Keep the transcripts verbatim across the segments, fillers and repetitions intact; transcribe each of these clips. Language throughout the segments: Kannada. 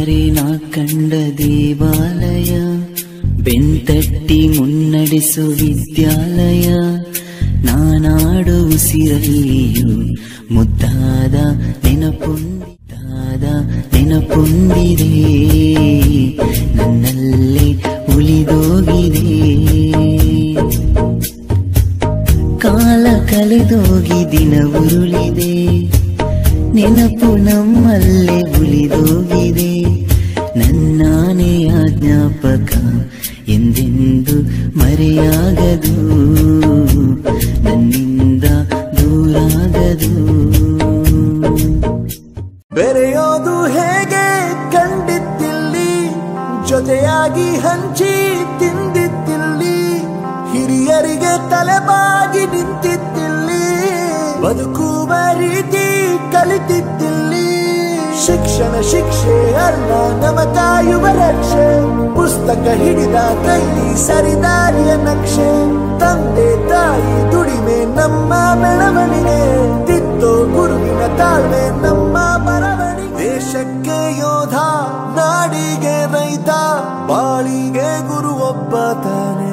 ಕಣ್ಣಾರೆ ನಾ ಕಂಡ ದೇವಾಲಯ, ಬೆಂತಟ್ಟಿ ಮುನ್ನಡೆಸು ವಿದ್ಯಾಲಯ. ನಾನಾಡು ಉಸಿರಲ್ಲಿಯೂ ಮುದ್ದಾದ ನೆನಪುಂದಿದಾದ ನೆನಪುಂದಿದೆ, ನನ್ನಲ್ಲೇ ಉಳಿದೋಗಿದೆ. ಕಾಲ ಕಳೆದೋಗಿ ದಿನ ಉರುಳಿದೆ, ನೆನಪು ನಮ್ಮಲ್ಲೇ ಉಳಿದೋಗಿದೆ. ನನ್ನಾನೆಯ ಜ್ಞಾಪಕ ಎಂದೆಂದು ಮರೆಯಾಗದು, ನನ್ನಿಂದ ದೂರಾಗದು. ಬೆರೆಯೋದು ಹೇಗೆ ಕಂಡಿದ್ದಿಲ್ಲಿ, ಜೊತೆಯಾಗಿ ಹಂಚಿ ತಿಂದಿದ್ದಿಲ್ಲಿ, ಹಿರಿಯರಿಗೆ ತಲೆಬಾಗಿ ನಿಂತಿದ್ದಿಲ್ಲಿ, ಬದುಕುವ ರೀತಿ ಕಲಿತಿದ್ದಿಲ್ಲಿ. ಶಿಕ್ಷಣ ಶಿಕ್ಷೆ ಅಲ್ಲ ನಮ ಕಾಯುವ ರಕ್ಷೆ, ಪುಸ್ತಕ ಹಿಡಿದ ಕೈಲಿ ಸರಿದಾರಿಯ ನಕ್ಷೆ. ತಂದೆ ತಾಯಿ ದುಡಿಮೆ ನಮ್ಮ ಬೆಳವಣಿಗೆ, ತಿತ್ತೋ ಗುರುವಿನ ತಾಳ್ಮೆ ನಮ್ಮ ಬರವಣಿಗೆ. ದೇಶಕ್ಕೆ ಯೋಧ ನಾಡಿಗೆ ರೈತ, ಬಾಳಿಗೆ ಗುರು ಒಬ್ಬ ತಾನೆ.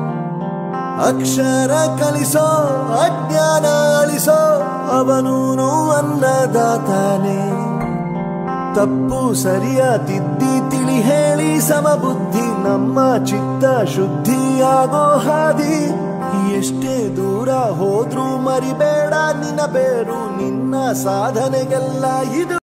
ಅಕ್ಷರ ಕಲಿಸೋ ಅಜ್ಞಾನ ಅಳಿಸೋ ಅವನೂನು ಅನ್ನದಾತಾನೆ. ತಪ್ಪು ಸರಿಯ ತಿದ್ದಿ ತಿಳಿ ಹೇಳಿ ಸಮಬುದ್ಧಿ, ನಮ್ಮ ಚಿತ್ತ ಶುದ್ಧಿಯಾಗೋ ಹಾದಿ. ಎಷ್ಟೇ ದೂರ ಹೋದ್ರೂ ಮರಿಬೇಡ ನಿನ್ನ ಬೇರು, ನಿನ್ನ ಸಾಧನೆಗೆಲ್ಲ ಇದು